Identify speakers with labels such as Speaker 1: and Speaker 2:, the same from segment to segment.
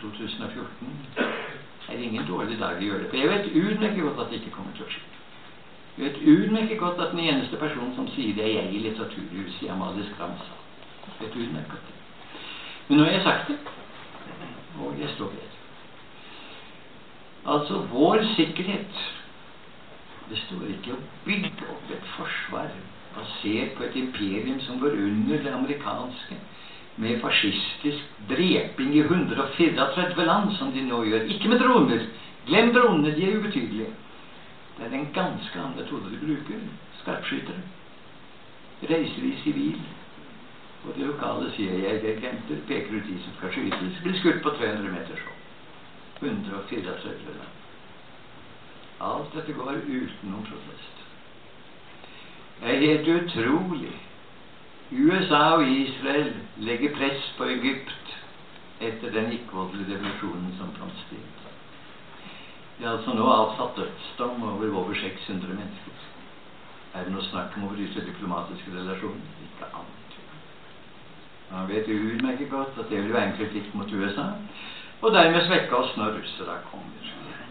Speaker 1: 2014 er ingen dårlig dag å gjøre det. For jeg vet utmerket godt at det ikke kommer til å skje. Jeg vet utmerket godt at den eneste personen som sier det er jeg i Litteraturhuset i Amalie Skram sa. Jeg vet utmerket godt det. Men nå har jeg sagt det, og jeg står ved det. Altså, vår sikkerhet består ikke i å bygge opp et forsvar basert på et imperium som går under det amerikanske, med fascistisk dreping i 134 land, som de nå gjør. Ikke med droner. Glem dronene, de er ubetydelige. Det er en ganske annen metode de bruker. Skarpskyttere. Reiser i sivil. Og de lokale CIA-agenter peker ut de som skal skytes. Blir skutt på 300 meter så. 134 land. Alt dette går uten noen protest. Det er helt utrolig. USA og Israel legger press på Egypt etter den ikke-voldelige revolusjonen som fant sted. Det er altså nå avsatt dødsdom over 600 mennesker. Er det noe snakk om å bryte diplomatiske relasjoner? Ikke annet. Man vet utmerket godt at det vil være en kritikk mot USA, og dermed svekke oss når russere kommer.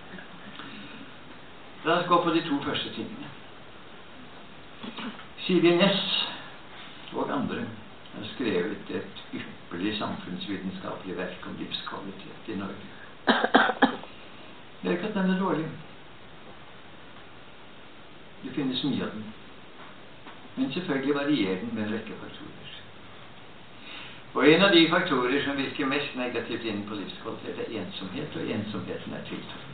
Speaker 1: La oss gå på de to første tingene. Siri Næss og andre har skrevet et ypperlig samfunnsvitenskapelig verk om livskvalitet i Norge. Det er ikke at den er dårlig. Det finnes mye av den. Men selvfølgelig varierer den med en rekke faktorer. Og en av de faktorer som virker mest negativt inn på livskvalitet er ensomhet, og ensomheten er tiltagende.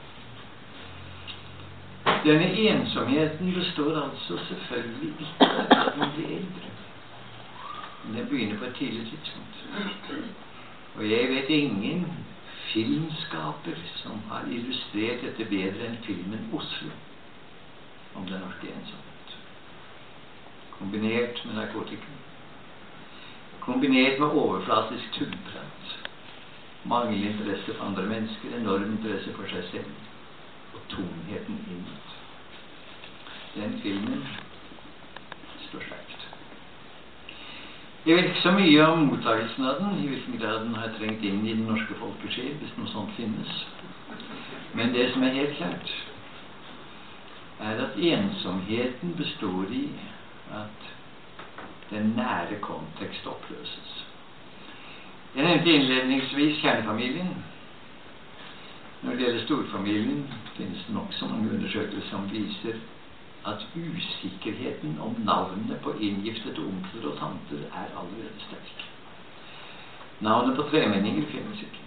Speaker 1: Denne ensomheten består altså selvfølgelig ikke av at man blir eldre. Men den begynner på et tidlig tidspunkt. Og jeg vet ingen filmskaper som har illustrert dette bedre enn filmen Oslo om den norske ensomhet. Kombinert med narkotika. Kombinert med overflatisk tullprat. Manglende interesse for andre mennesker, enorm interesse for seg selv. Og tomheten innad. Den filmen står sterkt. Jeg vet ikke så mye om mottagelsen av den, i hvilken grad den har trengt inn i den norske folkesjel, hvis noe sånt finnes. Men det som er helt klart, er at ensomheten består i at den nære kontekst oppløses. Jeg nevnte innledningsvis kjernefamilien. Når det gjelder storfamilien, finnes det nok så mange undersøkelser som viser at usikkerheten om navnet på inngiftede onkler og tanter er allerede sterk. Navnet på tremenninger finnes ikke.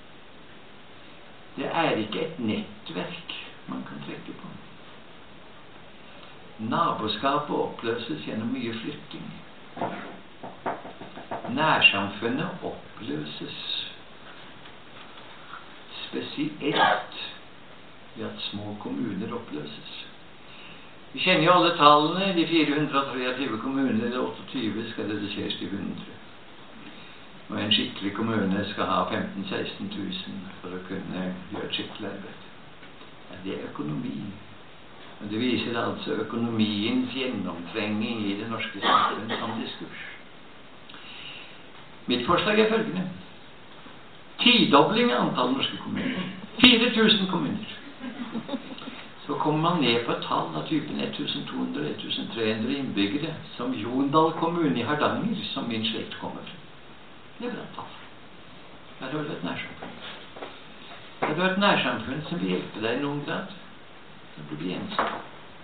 Speaker 1: Det er ikke et nettverk man kan trekke på. Naboskapet oppløses gjennom mye flytting. Nærsamfunnet oppløses spesielt ved at små kommuner oppløses. Vi kjenner jo alle tallene. De 423 kommuner, eller 28, skal reduseres til 100. Og en skikkelig kommune skal ha 15-16 000 for å kunne gjøre et skikkelig arbeid. Ja, det er økonomi. Og det viser altså økonomiens gjennomtrenging i det norske samfunnet som diskurs. Mitt forslag er følgende. Tidobling av antall norske kommuner. 4000 kommuner. Så kommer man ned på et tall av typen 1200-1300 innbyggere, som Jondal kommune i Hardanger, som min slekt kommer fra. Det er bra tall. Der har du et nærsamfunn. Der har du et nærsamfunn som vil hjelpe deg i noen grad. Da blir du ensom.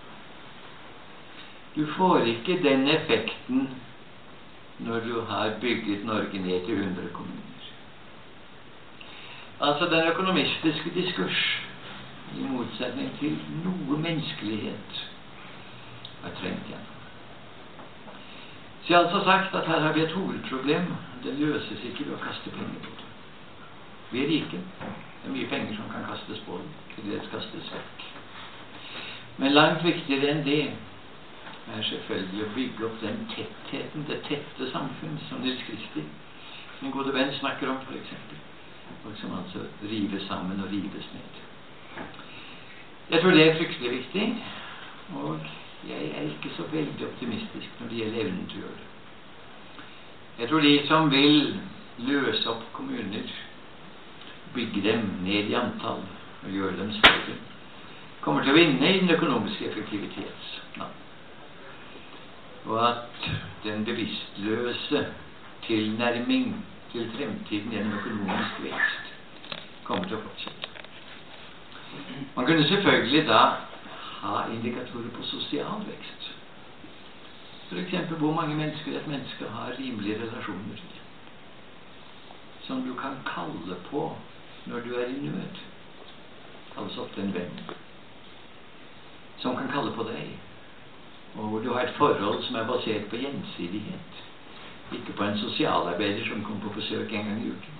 Speaker 1: Du får ikke den effekten når du har bygget Norge ned til 100 kommuner. Altså den økonomistiske diskurs, i motsetning til noe menneskelighet, er trengt gjennom. Så jeg har altså sagt at her har vi et hovedproblem. Det løses ikke ved å kaste penger på det. Vi er rike. Det er mye penger som kan kastes på det. Til det kastes vekk. Men langt viktigere enn det er selvfølgelig å bygge opp den tettheten, det tette samfunn som Nils Kristi, min gode venn, snakker om, for eksempel. Og som altså rives sammen og rives ned. Jeg tror det er fryktelig viktig, og jeg er ikke så veldig optimistisk når det gjelder evnen til å gjøre det. Jeg tror de som vil løse opp kommuner, bygge dem ned i antall og gjøre dem større, kommer til å vinne i den økonomiske effektivitet. Og at den bevisstløse tilnærming til fremtiden gjennom økonomisk vekst kommer til å fortsette. Man kunne selvfølgelig da ha indikatorer på sosial vekst. For eksempel hvor mange mennesker et menneske har rimelige relasjoner til, som du kan kalle på når du er i nød. Kalles ofte en venn, som kan kalle på deg, og hvor du har et forhold som er basert på gjensidighet, ikke på en sosialarbeider som kommer på besøk en gang i uken.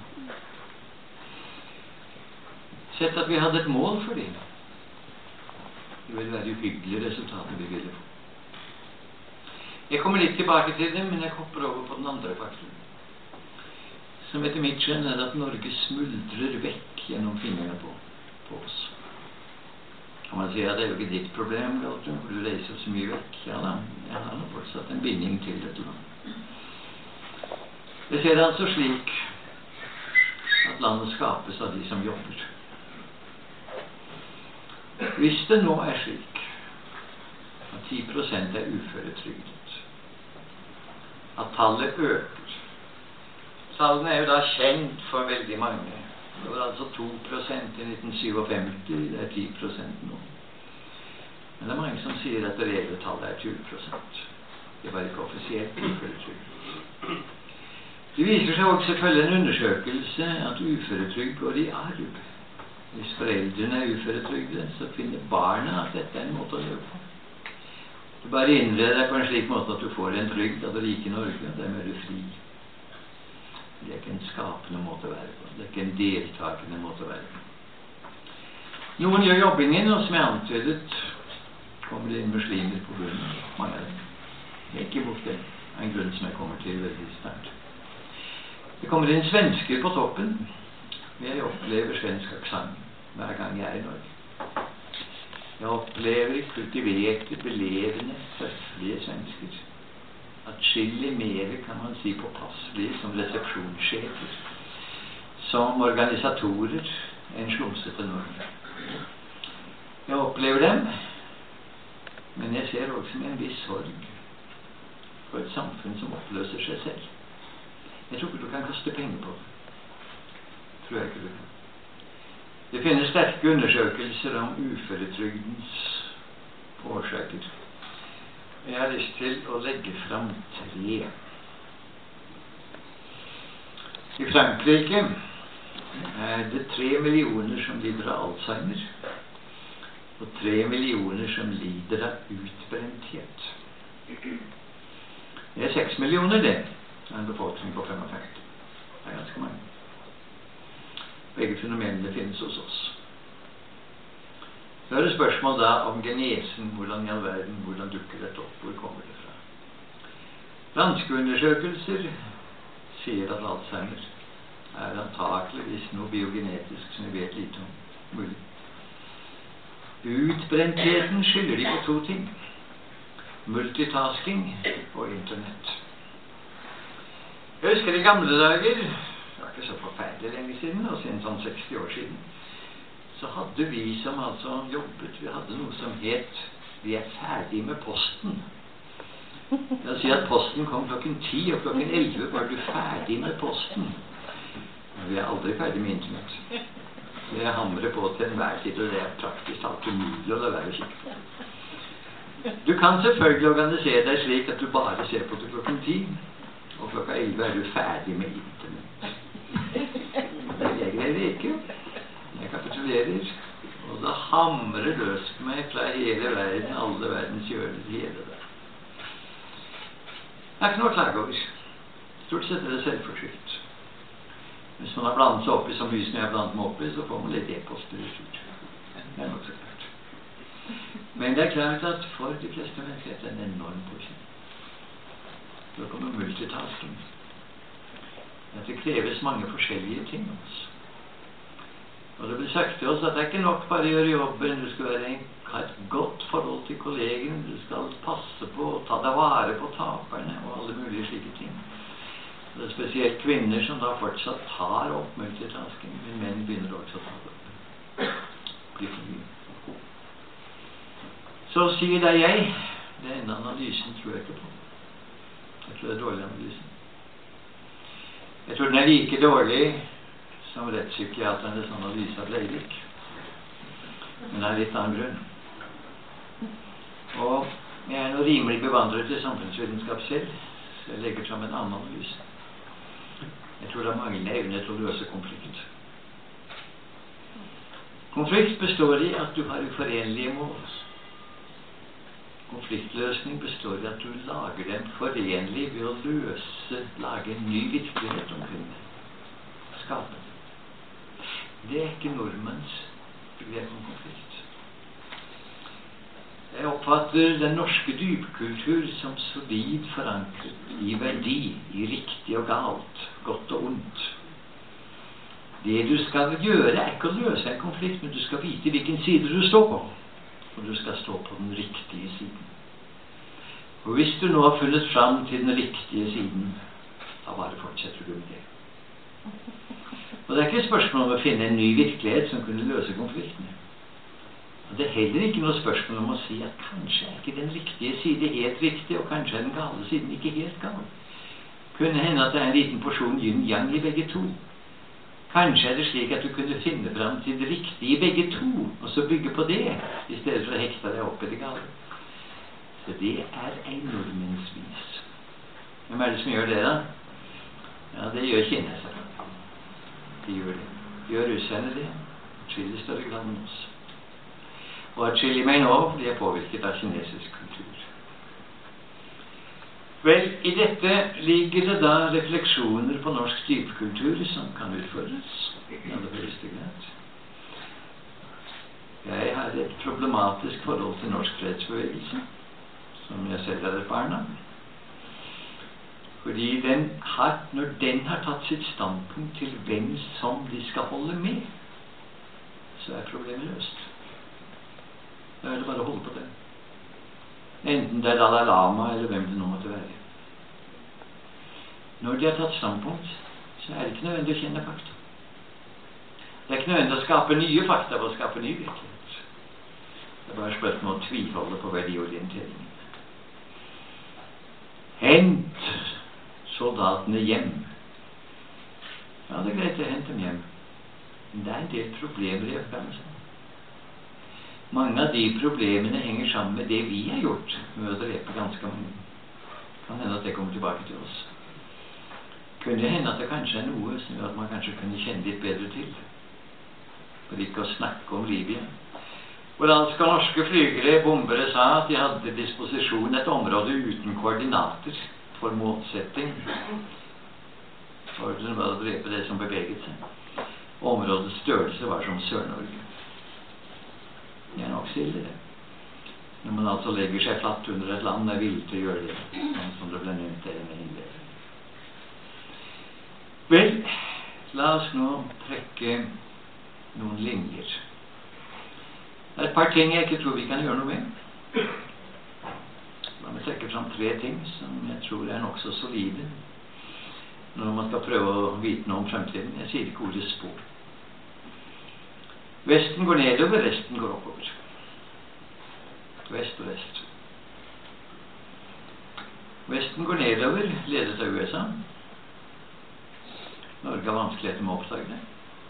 Speaker 1: Sett at vi hadde et mål for det. Det ville være uhyggelige resultater vi ville få. Jeg kommer litt tilbake til det, men jeg hopper over på den andre faktoren, som etter mitt skjønn er at Norge smuldrer vekk gjennom fingrene på oss. Og man sier at det er jo ikke ditt problem, Galtung, for du reiser så mye vekk. Ja da, jeg har fortsatt en binding til dette landet. Jeg ser det altså slik at landet skapes av de som jobber. Hvis det nå er slik at 10% er uføretrygdet, at tallet øker. Tallene er jo da kjent for veldig mange. Det var altså 2% i 1957, det er 10% nå. Men det er mange som sier at det reelle tallet er 20%. Det var ikke offisielt uføretrygd. Det viser seg også selvfølgelig en undersøkelse at uføretrygd går i arv. Hvis foreldrene er uføretrygde, så finner barna at dette er en måte å leve på. Du bare innreder deg på en slik måte at du får en trygd av det rike Norge, og dermed er du fri. Det er ikke en skapende måte å være på. Det er ikke en deltakende måte å være på. Noen gjør jobbingen, og som jeg antydet, kommer det inn muslimer på bunnen. Mange av dem. Jeg er ikke imot det. Det er en grunn som jeg kommer til veldig snart. Det kommer inn svensker på toppen. Jeg opplever svensk aksent hver gang jeg er i Norge. Jeg opplever kultiverte, belevende, høflige svensker. Atskillig mer kan man si påpasselige som resepsjonssjefer, som organisatorer, enn slumsete nordmenn. Jeg opplever dem, men jeg ser også med en viss sorg for et samfunn som oppløser seg selv. Jeg tror ikke du kan kaste penger på det. Tror jeg ikke du kan. Det finnes sterke undersøkelser om uføretrygdens årsaker. Jeg har lyst til å legge fram 3. I Frankrike er det 3 millioner som lider av Alzheimer, og 3 millioner som lider av utbrenthet. Det er 6 millioner det, en befolkning på 55. Det er ganske mange. Begge fenomenene finnes hos oss. Så er det spørsmål da om genesen, hvordan i all verden, hvordan dukker dette opp, hvor kommer det fra? Franske undersøkelser sier at Alzheimer er antakeligvis noe biogenetisk som vi vet lite om, mulig. Utbrentheten skylder de på 2 ting. Multitasking og internett. Jeg husker i gamle dager, det var ikke så forferdelig lenge siden, og siden sånn 60 år siden, så hadde vi som altså jobbet, vi hadde noe som het vi er ferdig med posten. Jeg sier at posten kom klokken 10, og klokken 11 var du ferdig med posten. Men vi er aldri ferdig med internett. Det hamrer på til enhver tid, og det er praktisk alt umulig å la være å kikke på. Du kan selvfølgelig organisere deg slik at du bare ser på til klokken 10, og klokka 11 er du ferdig med internett. Jeg greier ikke. Jeg kapitulerer, og da hamrer løs meg fra hele verden, alle verdens hjørner, hele der. Det er ikke noe å klage over. Stort sett er det selvforskyldt. Hvis man har blandet seg opp i så mye som jeg har blandet meg opp i, så får man litt e-poster i slutt. Det er nok så klart. Men det er klart at for de fleste mennesker er det en enorm forskjell. Da kommer multitasking. At det kreves mange forskjellige ting av oss. Og det blir sagt til oss at det er ikke nok bare å gjøre jobben, du skal ha et godt forhold til kollegene, du skal passe på å ta deg vare på taperne og alle mulige slike ting. Det spesielt kvinner som da fortsatt tar opp multitasking, men menn begynner også å ta det opp. Blir for mye. Så sier det jeg. Denne analysen tror jeg ikke på. Jeg tror det er dårlig analyse. Jeg tror den er like dårlig som rettspsykiaternes analyse av Breivik. Men det er litt annen grunn. Og jeg er nå rimelig bevandret i samfunnsvitenskap selv, så jeg legger fram en annen analyse. Jeg tror det er manglende evne til å løse konflikt. Konflikt består i at du har uforenlige mål. Konfliktløsning består i at du lager dem forenlig ved å lage en ny virkelighet omkring det. Skape. Det er ikke nordmenns begrep om konflikt. Jeg oppfatter den norske dypkultur som solid forankret i verdi, i riktig og galt, godt og ondt. Det du skal gjøre er ikke å løse en konflikt, men du skal vite hvilken side du står på. Og du skal stå på den riktige siden. Og hvis du nå har funnet fram til den riktige siden, da bare fortsetter du med det. Og det er ikke et spørsmål om å finne en ny virkelighet som kunne løse konfliktene. Og det er heller ikke noe spørsmål om å si at kanskje er ikke den riktige side helt riktig, og kanskje er den gale siden ikke helt gal. Kunne hende at det er en liten porsjon yin-yang i begge to. Kanskje er det slik at du kunne finne fram til det riktige i begge to, og så bygge på det, i stedet for å hekte deg opp i det gale. Så det er en nordmennsvis. Hvem er det som gjør det da? Ja, det gjør kinesere. De gjør det. Gjør russerne det? Atskillig større grad enn oss. Og atskillig meg nå blir jeg påvirket av kinesisk kultur. Vel, i dette ligger det da refleksjoner på norsk dypkultur som kan utfordres. Ja, det høyeste grad. Jeg har et problematisk forhold til norsk fredsbevegelse, som jeg selv er erfaren av. Fordi når den har tatt sitt standpunkt til hvem som de skal holde med, så er problemet løst. Da er det bare å holde på det. Enten det er Dalai Lama eller hvem det nå måtte være. Når de har tatt standpunkt, så er det ikke nødvendig å kjenne fakta. Det er ikke nødvendig å skape nye fakta for å skape ny virkelighet. Det er bare spørsmål å tviholde på verdiorienteringen. Hent soldatene hjem. Ja, det er greit å hente dem hjem. Men det er en del problemer i Afghanistan. Mange av de problemene henger sammen med det vi har gjort med å drepe ganske mange. Kan hende at det kommer tilbake til oss. Kunne hende at det kanskje er noe som gjør at man kanskje kunne kjenne litt bedre til. For ikke å snakke om Libya. Hvor danske og norske flygere, bombere, sa at de hadde til disposisjon et område uten koordinater for målsetting. Ordren var å drepe det som beveget seg. Områdets størrelse var som Sør-Norge. Det er nok stille det. Når man altså legger seg flatt under et land, er villig til å gjøre det, sånn som det ble nevnt der med innlegg. Vel, la oss nå trekke noen linjer. Det er et par ting jeg ikke tror vi kan gjøre noe med. La meg trekke fram 3 ting som jeg tror er nok så solide når man skal prøve å vite noe om fremtiden. Jeg sier ikke ordet spår. Vesten går nedover, resten går oppover. Vest og vest. Vesten går nedover, ledet av USA. Norge har vanskeligheter med å oppdage det.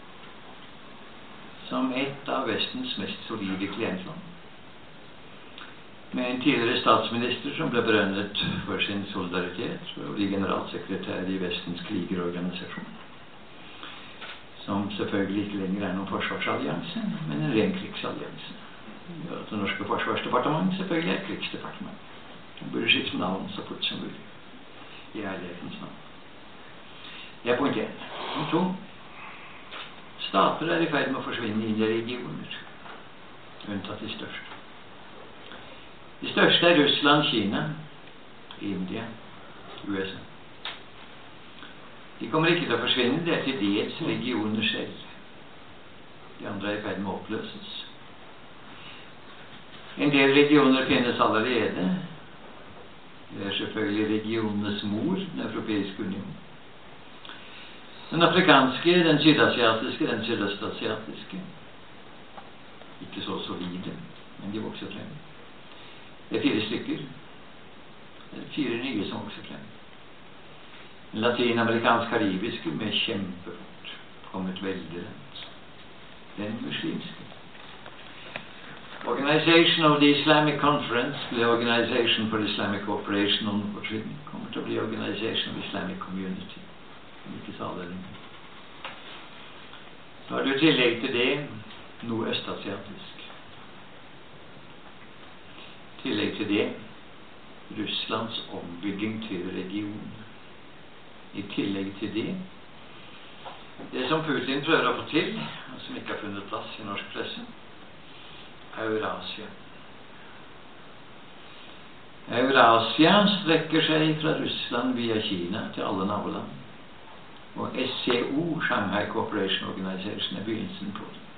Speaker 1: Som et av Vestens mest solide klientland. Med en tidligere statsminister som ble berønnet for sin solidaritet, for å bli generalsekretær i Vestens krigerorganisasjon. Som selvfølgelig ikke lenger er noen forsvarsallianse, men en ren krigsallianse. Ja, det norske forsvarsdepartementet selvfølgelig er et krigsdepartement. Det burde skifte navn så fort som mulig. I ærlighetens navn. Det er punkt 1. Punkt 2. Stater er i ferd med å forsvinne inn i regioner, unntatt de største. De største er Russland, Kina, India, USA. De kommer ikke til å forsvinne, det er til dels regioner selv. De andre er i ferd med å oppløses. En del regioner finnes allerede. Det er selvfølgelig regionenes mor, den Europeiske Union. Den afrikanske, den sydasiatiske, den sydøstasiatiske. Ikke så solide, men de vokser frem. Det er 4 stykker. Det er 4 nye som vokser frem. Den latinamerikansk-karibiske med kjempefort kommet veldig langt. Den muslimske. Organization of the Islamic Conference ble Organization for Islamic Cooperation on fortiden. Kommer til å bli Organization of Islamic Community. Som ikke sa det lenger. Så har du i tillegg til det noe østasiatisk. I tillegg til det Russlands ombygging til region. I tillegg til det som Putin prøver å få til, og som ikke har funnet plass i norsk presse, Eurasia. Eurasia strekker seg fra Russland via Kina til alle naboland. Og SCO, Shanghai Cooperation Organization, er begynnelsen på det.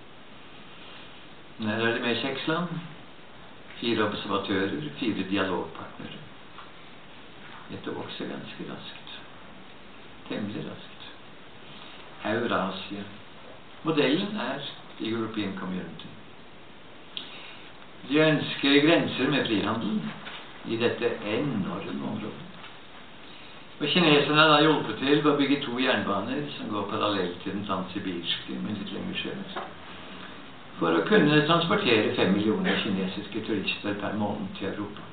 Speaker 1: Her er det med 6 land, 4 observatører, 4 dialogpartnere. Dette vokser ganske raskt. Temmelig raskt. Eurasia. Modellen er The European Community. De ønsker grenser med frihandel i dette enorme området. Og kineserne har hjulpet til å bygge 2 jernbaner som går parallelt til den transsibirske, men litt lenger sørover, for å kunne transportere 5 millioner kinesiske turister per måned til Europa.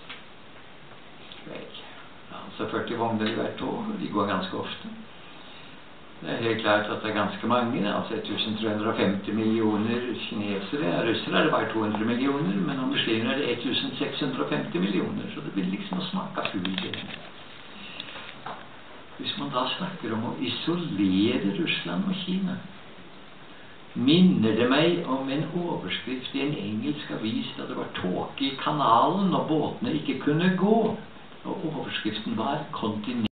Speaker 1: Vel, altså 40 vogner hvert år, og de går ganske ofte. Det er helt klart at det er ganske mange, altså 1350 millioner kinesere. Russere er det bare 200 millioner, men om muslimer er det 1650 millioner, så det blir liksom å smake fugl det. Hvis man da snakker om å isolere Russland og Kina, minner det meg om en overskrift i en engelsk avis da det var tåke i kanalen og båtene ikke kunne gå. Og overskriften var